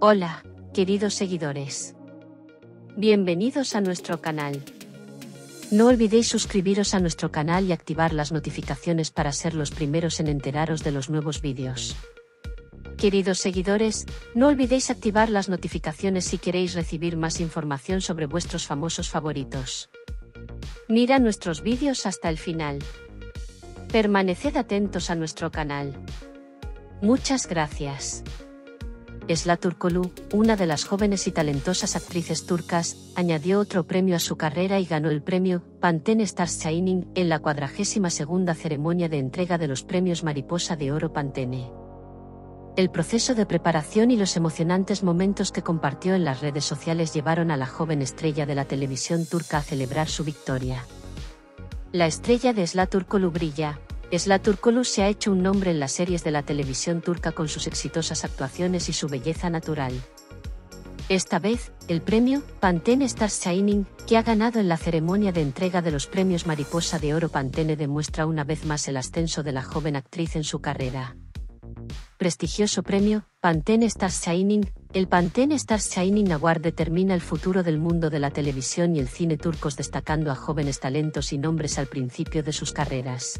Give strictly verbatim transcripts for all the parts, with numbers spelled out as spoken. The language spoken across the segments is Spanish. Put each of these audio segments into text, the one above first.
Hola, queridos seguidores. Bienvenidos a nuestro canal. No olvidéis suscribiros a nuestro canal y activar las notificaciones para ser los primeros en enteraros de los nuevos vídeos. Queridos seguidores, no olvidéis activar las notificaciones si queréis recibir más información sobre vuestros famosos favoritos. Mira nuestros vídeos hasta el final. Permaneced atentos a nuestro canal. Muchas gracias. Esra Türkoğlu, una de las jóvenes y talentosas actrices turcas, añadió otro premio a su carrera y ganó el premio Pantene Stars Shining en la cuadragésima segunda ceremonia de entrega de los premios Mariposa de Oro Pantene. El proceso de preparación y los emocionantes momentos que compartió en las redes sociales llevaron a la joven estrella de la televisión turca a celebrar su victoria. La estrella de Esra Türkoğlu brilla. Esra Türkoğlu se ha hecho un nombre en las series de la televisión turca con sus exitosas actuaciones y su belleza natural. Esta vez, el premio Pantene Stars Shining, que ha ganado en la ceremonia de entrega de los premios Mariposa de Oro Pantene, demuestra una vez más el ascenso de la joven actriz en su carrera. Prestigioso premio Pantene Stars Shining. El Pantene Stars Shining Award determina el futuro del mundo de la televisión y el cine turcos, destacando a jóvenes talentos y nombres al principio de sus carreras.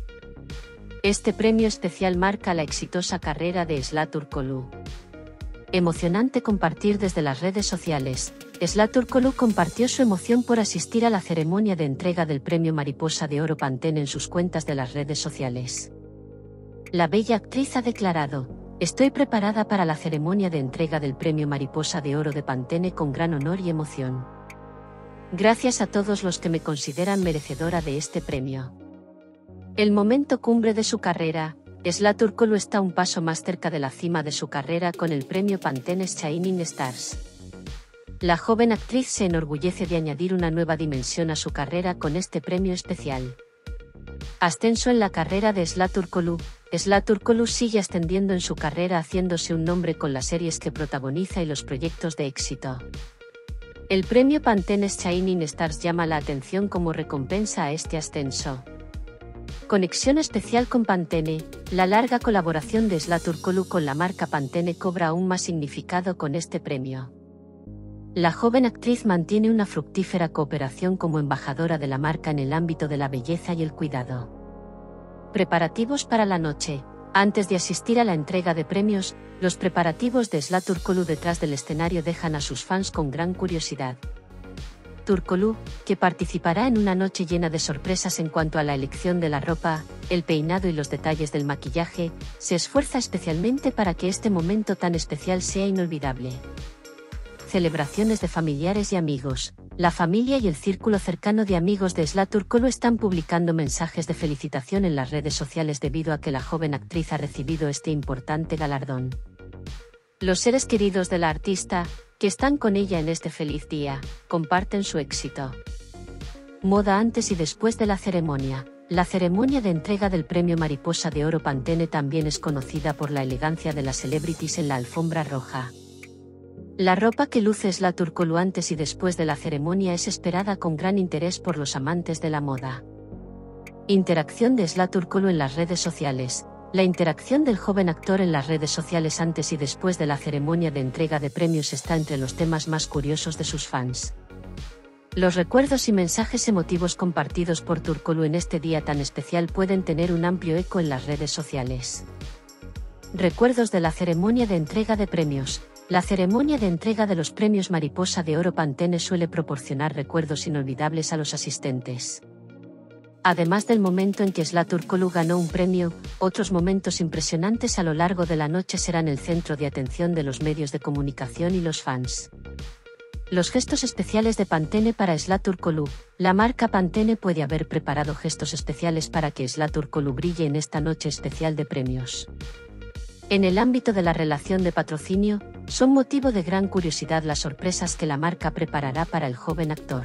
Este premio especial marca la exitosa carrera de Esra Türkoğlu. Emocionante compartir desde las redes sociales. Esra Türkoğlu compartió su emoción por asistir a la ceremonia de entrega del premio Mariposa de Oro Pantene en sus cuentas de las redes sociales. La bella actriz ha declarado: "Estoy preparada para la ceremonia de entrega del premio Mariposa de Oro de Pantene con gran honor y emoción. Gracias a todos los que me consideran merecedora de este premio". El momento cumbre de su carrera, Esra Türkoğlu está un paso más cerca de la cima de su carrera con el premio Pantene Shining Stars. La joven actriz se enorgullece de añadir una nueva dimensión a su carrera con este premio especial. Ascenso en la carrera de Esra Türkoğlu. Esra Türkoğlu sigue ascendiendo en su carrera, haciéndose un nombre con las series que protagoniza y los proyectos de éxito. El premio Pantene Shining Stars llama la atención como recompensa a este ascenso. Conexión especial con Pantene. La larga colaboración de Esra Türkoğlu con la marca Pantene cobra aún más significado con este premio. La joven actriz mantiene una fructífera cooperación como embajadora de la marca en el ámbito de la belleza y el cuidado. Preparativos para la noche. Antes de asistir a la entrega de premios, los preparativos de Esra Türkoğlu detrás del escenario dejan a sus fans con gran curiosidad. Türkoğlu, que participará en una noche llena de sorpresas en cuanto a la elección de la ropa, el peinado y los detalles del maquillaje, se esfuerza especialmente para que este momento tan especial sea inolvidable. Celebraciones de familiares y amigos. La familia y el círculo cercano de amigos de Esra Türkoğlu están publicando mensajes de felicitación en las redes sociales debido a que la joven actriz ha recibido este importante galardón. Los seres queridos de la artista, que están con ella en este feliz día, comparten su éxito. Moda antes y después de la ceremonia. La ceremonia de entrega del premio Mariposa de Oro Pantene también es conocida por la elegancia de las celebrities en la alfombra roja. La ropa que luce Esra Türkoğlu antes y después de la ceremonia es esperada con gran interés por los amantes de la moda. Interacción de Esra Türkoğlu en las redes sociales. La interacción del joven actor en las redes sociales antes y después de la ceremonia de entrega de premios está entre los temas más curiosos de sus fans. Los recuerdos y mensajes emotivos compartidos por Türkoğlu en este día tan especial pueden tener un amplio eco en las redes sociales. Recuerdos de la ceremonia de entrega de premios. La ceremonia de entrega de los premios Mariposa de Oro Pantene suele proporcionar recuerdos inolvidables a los asistentes. Además del momento en que Esra Türkoğlu ganó un premio, otros momentos impresionantes a lo largo de la noche serán el centro de atención de los medios de comunicación y los fans. Los gestos especiales de Pantene para Esra Türkoğlu. La marca Pantene puede haber preparado gestos especiales para que Esra Türkoğlu brille en esta noche especial de premios. En el ámbito de la relación de patrocinio, son motivo de gran curiosidad las sorpresas que la marca preparará para el joven actor.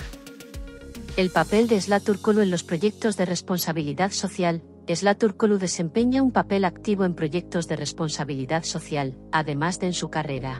El papel de Esra Türkoğlu en los proyectos de responsabilidad social. Esra Türkoğlu desempeña un papel activo en proyectos de responsabilidad social, además de en su carrera.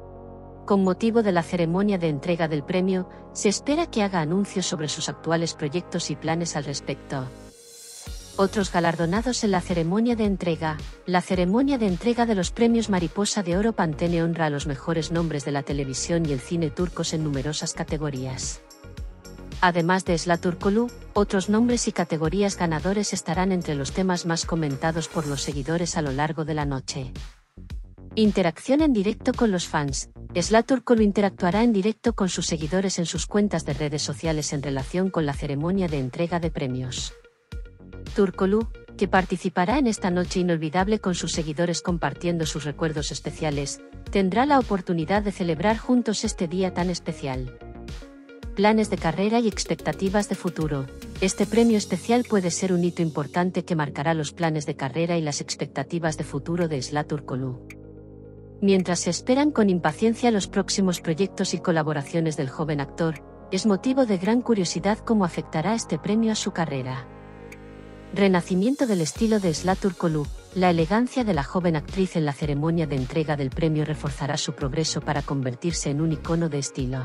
Con motivo de la ceremonia de entrega del premio, se espera que haga anuncios sobre sus actuales proyectos y planes al respecto. Otros galardonados en la ceremonia de entrega. La ceremonia de entrega de los premios Mariposa de Oro Pantene honra a los mejores nombres de la televisión y el cine turcos en numerosas categorías. Además de Esla Turkolu, otros nombres y categorías ganadores estarán entre los temas más comentados por los seguidores a lo largo de la noche. Interacción en directo con los fans. Esla Turkolu interactuará en directo con sus seguidores en sus cuentas de redes sociales en relación con la ceremonia de entrega de premios. Turkolu, que participará en esta noche inolvidable con sus seguidores compartiendo sus recuerdos especiales, tendrá la oportunidad de celebrar juntos este día tan especial. Planes de carrera y expectativas de futuro. Este premio especial puede ser un hito importante que marcará los planes de carrera y las expectativas de futuro de Esla Turkolu. Mientras se esperan con impaciencia los próximos proyectos y colaboraciones del joven actor, es motivo de gran curiosidad cómo afectará este premio a su carrera. Renacimiento del estilo de Esla Turkolu. La elegancia de la joven actriz en la ceremonia de entrega del premio reforzará su progreso para convertirse en un icono de estilo.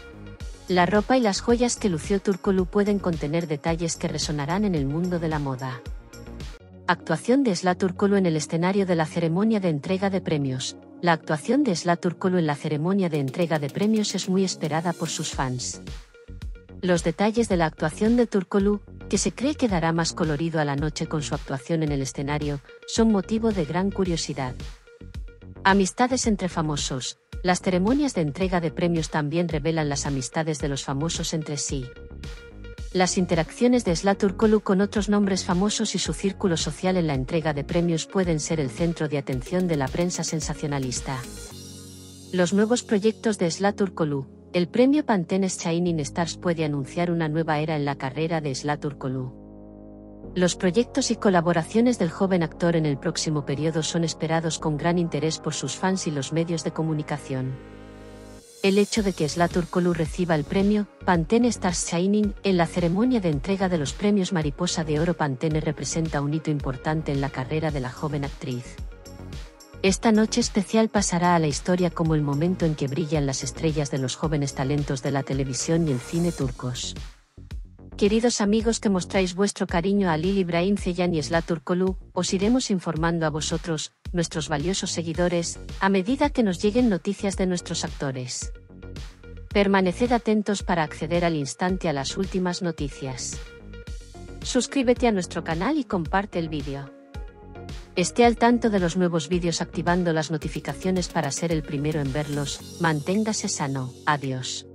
La ropa y las joyas que lució Turkolu pueden contener detalles que resonarán en el mundo de la moda. Actuación de Esla Turkolu en el escenario de la ceremonia de entrega de premios. La actuación de Esla Turkolu en la ceremonia de entrega de premios es muy esperada por sus fans. Los detalles de la actuación de Turkolu, que se cree que dará más colorido a la noche con su actuación en el escenario, son motivo de gran curiosidad. Amistades entre famosos. Las ceremonias de entrega de premios también revelan las amistades de los famosos entre sí. Las interacciones de Esla Turkolu con otros nombres famosos y su círculo social en la entrega de premios pueden ser el centro de atención de la prensa sensacionalista. Los nuevos proyectos de Esla Turkolu. El premio Pantene Shining Stars puede anunciar una nueva era en la carrera de Esla Turkolu. Los proyectos y colaboraciones del joven actor en el próximo periodo son esperados con gran interés por sus fans y los medios de comunicación. El hecho de que Esla Turkolu reciba el premio Pantene Stars Shining en la ceremonia de entrega de los premios Mariposa de Oro Pantene representa un hito importante en la carrera de la joven actriz. Esta noche especial pasará a la historia como el momento en que brillan las estrellas de los jóvenes talentos de la televisión y el cine turcos. Queridos amigos que mostráis vuestro cariño a Halil İbrahim Ceylan y Esla Turkolu, os iremos informando a vosotros, nuestros valiosos seguidores, a medida que nos lleguen noticias de nuestros actores. Permaneced atentos para acceder al instante a las últimas noticias. Suscríbete a nuestro canal y comparte el vídeo. Esté al tanto de los nuevos vídeos activando las notificaciones para ser el primero en verlos. Manténgase sano. Adiós.